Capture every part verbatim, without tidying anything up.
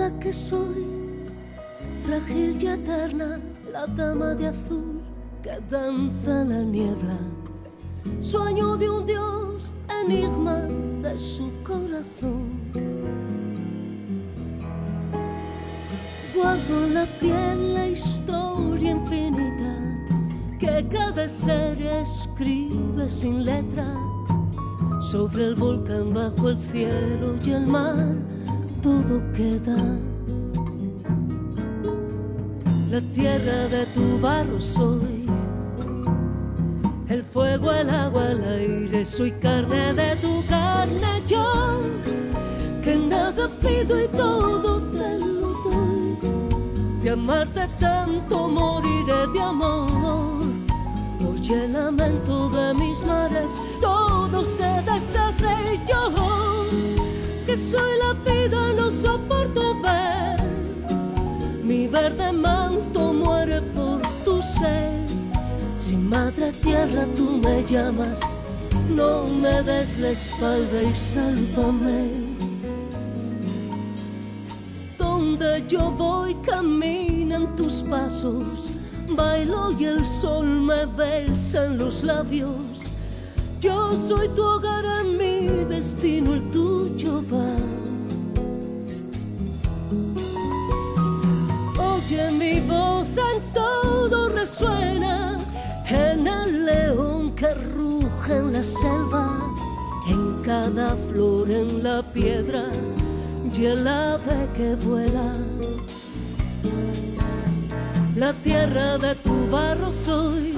la que soy, frágil y eterna, la dama de azul que danza en la niebla, sueño de un dios, enigma de su corazón. Guardo en la piel la historia infinita que cada ser escribe sin letra, sobre el volcán, bajo el cielo y el mar, todo queda. La tierra de tu barro soy, el fuego, el agua, el aire, soy carne de tu carne, yo, que nada pido y todo te lo doy. De amarte tanto moriré de amor. Oye el lamento de mis mares, todo se deshace y yo, que soy la vida, no soporto ver mi verde manto muere por tu sed. Si madre tierra tú me llamas, no me des la espalda y sálvame. Donde yo voy caminan tus pasos, bailo y el sol me besa en los labios. Yo soy tu hogar, en mi destino el tuyo va. Oye mi voz en todo resuena, en el león que ruge en la selva, en cada flor, en la piedra y el ave que vuela. La tierra de tu barro soy,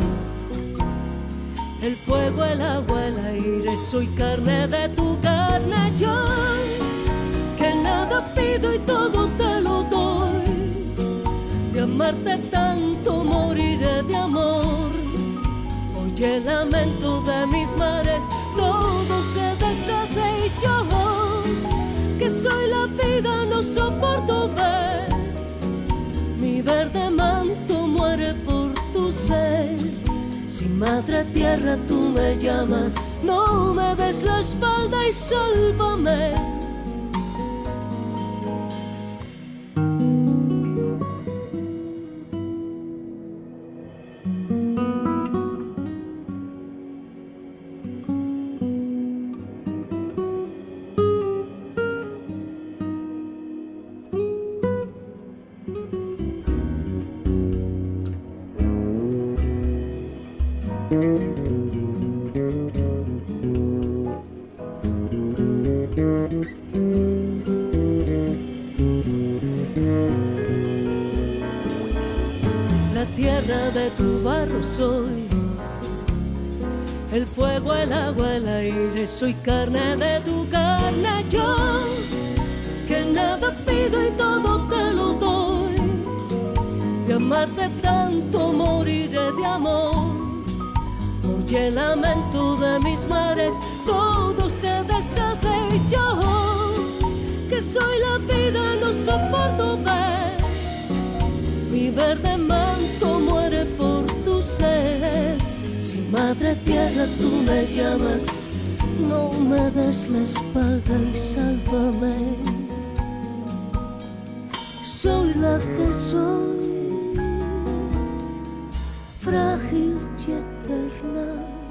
el fuego, el agua, el aire, soy carne de tu carne, yo, que nada pido y todo te lo doy. De amarte tanto moriré de amor. Oye el lamento de mis mares, todo se deshace y yo, que soy la vida, no soporto ver mi verde manto muere por tu sed. Si madre tierra tú me llamas, no me des la espalda y sálvame. La tierra de tu barro soy, el fuego, el agua, el aire, soy carne de tu carne, yo, que nada pido y todo te lo doy. De amarte tanto moriré de amor. Oye el lamento de mis mares, todo se deshace y yo, que soy la vida, no soporto ver mi verde manto muere por tu sed. Si madre tierra tú me llamas, no me des la espalda y sálvame. Soy la que soy, frágil y eterna.